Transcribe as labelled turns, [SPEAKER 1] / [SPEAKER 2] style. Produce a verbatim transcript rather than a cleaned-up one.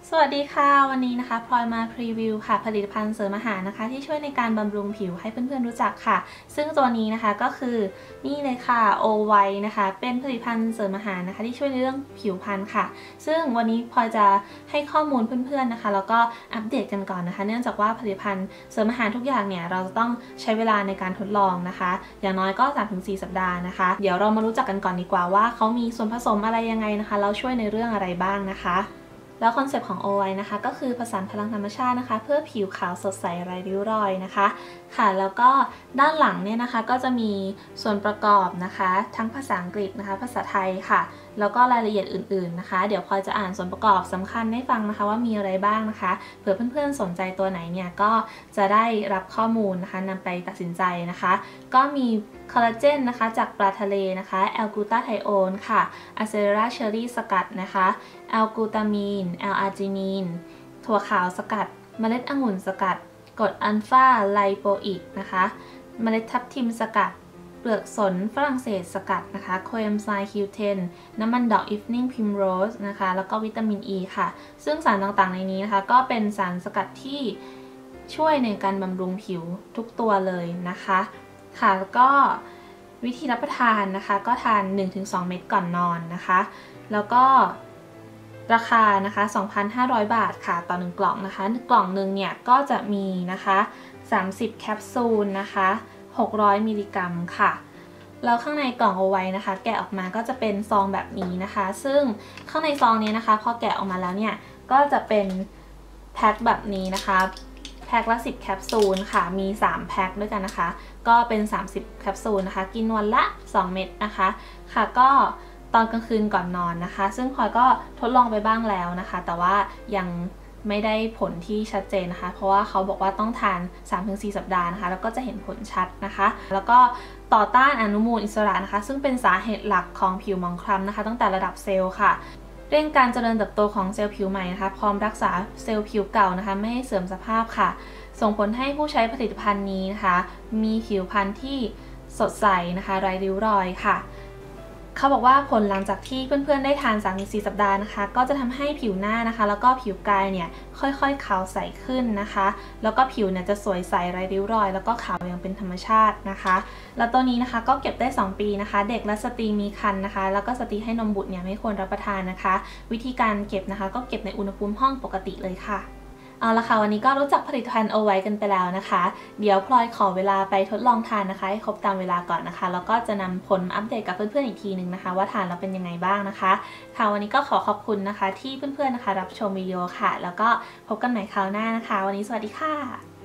[SPEAKER 1] สวัสดีค่ะวันนี้นะคะพลอยมาพรีวิวค่ะผลิตภัณฑ์เสริมอาหารนะคะที่ช่วยในการบำรุงผิวให้เพื่อนๆรู้จักค่ะซึ่งตัวนี้นะคะก็คือนี่เลยค่ะโอไวนะคะเป็นผลิตภัณฑ์เสริมอาหารนะคะที่ช่วยในเรื่องผิวพรรณค่ะซึ่งวันนี้พลอยจะให้ข้อมูลเพื่อนๆนะคะแล้วก็อัปเดตกันก่อนนะคะเนื่องจากว่าผลิตภัณฑ์เสริมอาหารทุกอย่างเนี่ยเราจะต้องใช้เวลาในการทดลองนะคะอย่างน้อยก็ สามถึงสี่ สัปดาห์นะคะเดี๋ยวเรามารู้จักกันก่อนดีกว่าว่าเขามีส่วนผสมอะไรยังไงนะคะแล้วช่วยในเรื่องอะไรบ้างนะคะแล้วคอนเซปต์ของ โอ ไว นะคะก็คือผสานพลังธรรมชาตินะคะเพื่อผิวขาวสดใสไร้ริ้วรอยนะคะค่ะแล้วก็ด้านหลังเนี่ยนะคะก็จะมีส่วนประกอบนะคะทั้งภาษาอังกฤษนะคะภาษาไทยค่ะแล้วก็รายละเอียดอื่นๆนะคะเดี๋ยวพลอยจะอ่านส่วนประกอบสำคัญให้ฟังนะคะว่ามีอะไรบ้างนะคะเผื่อเพื่อนๆสนใจตัวไหนเนี่ยก็จะได้รับข้อมูลนะคะนำไปตัดสินใจนะคะก็มีคอลลาเจนนะคะจากปลาทะเลนะคะแอลกลูตาไทโอนค่ะอะเซราเชอรี่สกัดนะคะแอลกลูตามีนแอลอาร์จินีนถั่วขาวสกัดเมล็ดองุ่นสกัดกรดอัลฟาไลโปอิกนะคะเมล็ดทับทิมสกัดเปลือกสนฝรั่งเศสสกัดนะคะโคเอนไซม์ คิว เท็น น้ำมันดอกอีฟนิ่งพิมโรสนะคะแล้วก็วิตามิน E ค่ะซึ่งสารต่างๆในนี้นะคะก็เป็นสารสกัดที่ช่วยในการบำรุงผิวทุกตัวเลยนะคะค่ะแล้วก็วิธีรับประทานนะคะก็ทาน หนึ่งถึงสอง เม็ดก่อนนอนนะคะแล้วก็ราคานะคะ สองพันห้าร้อย บาทค่ะต่อหนึ่งกล่องนะคะกล่องหนึ่งเนี่ยก็จะมีนะคะสามสิบแคปซูลนะคะหกร้อยมิลลิกรัมค่ะแล้วข้างในกล่องเอาไว้นะคะแกะออกมาก็จะเป็นซองแบบนี้นะคะซึ่งข้างในซองนี้นะคะพอแกะออกมาแล้วเนี่ยก็จะเป็นแพ็คแบบนี้นะคะแพ็คละสิบแคปซูลค่ะมีสามแพ็คด้วยกันนะคะก็เป็นสามสิบแคปซูลนะคะกินวันละสองเม็ดนะคะค่ะก็ตอนกลางคืนก่อนนอนนะคะซึ่งพลอยก็ทดลองไปบ้างแล้วนะคะแต่ว่ายังไม่ได้ผลที่ชัดเจนนะคะเพราะว่าเขาบอกว่าต้องทาน สามถึงสี่ สัปดาห์นะคะแล้วก็จะเห็นผลชัดนะคะแล้วก็ต่อต้านอนุมูลอิสระนะคะซึ่งเป็นสาเหตุหลักของผิวหมองคล้ำนะคะตั้งแต่ระดับเซลล์ค่ะเร่งการเจริญเติบโตของเซลล์ผิวใหม่นะคะพร้อมรักษาเซลล์ผิวเก่านะคะไม่ให้เสื่อมสภาพค่ะส่งผลให้ผู้ใช้ผลิตภัณฑ์นี้นะคะมีผิวพรรณที่สดใสนะคะไร้ริ้วรอยค่ะเขาบอกว่าผลหลังจากที่เพื่อนๆได้ทาน สามถึงสี่ สัปดาห์นะคะก็จะทำให้ผิวหน้านะคะแล้วก็ผิวกายเนี่ยค่อยๆขาวใสขึ้นนะคะแล้วก็ผิวเนี่ยจะสวยใสไร้ริ้วรอยแล้วก็ขาวอย่างเป็นธรรมชาตินะคะแล้วตัวนี้นะคะก็เก็บได้สองปีนะคะเด็กและสตรีมีครรภ์นะคะแล้วก็สตรีให้นมบุตรเนี่ยไม่ควรรับประทานนะคะวิธีการเก็บนะคะก็เก็บในอุณหภูมิห้องปกติเลยค่ะเอาละค่ะวันนี้ก็รู้จักผลิตภัณฑ์เอาไว้กันไปแล้วนะคะเดี๋ยวพลอยขอเวลาไปทดลองทานนะคะให้ครบตามเวลาก่อนนะคะแล้วก็จะนำผลอัปเดตกับเพื่อนๆอีกทีนึงนะคะว่าทานแล้วเป็นยังไงบ้างนะคะค่ะวันนี้ก็ขอขอบคุณนะคะที่เพื่อนๆนะคะรับชมวิดีโอค่ะแล้วก็พบกันใหม่คราวหน้านะคะวันนี้สวัสดีค่ะ